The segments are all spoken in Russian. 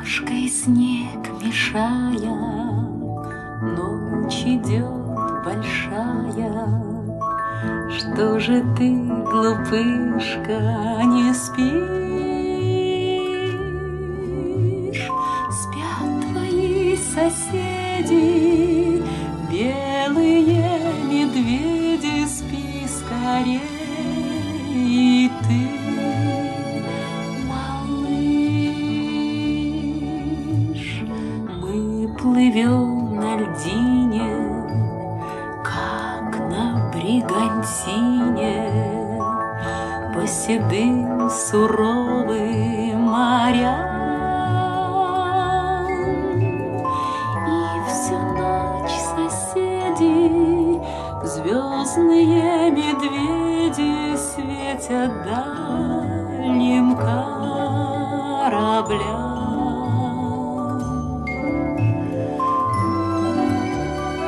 Ложкой снег мешая, ночь идет большая. Что же ты, глупышка, не спишь? Спят твои соседи, белые медведи, спи скорей, и ты, малыш. Мы плывем на льдине, как на бригантине, по седым суровым морям. И всю ночь соседи, звездные медведи, светят дальним кораблям.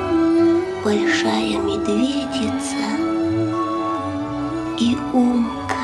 Большая медведица и умка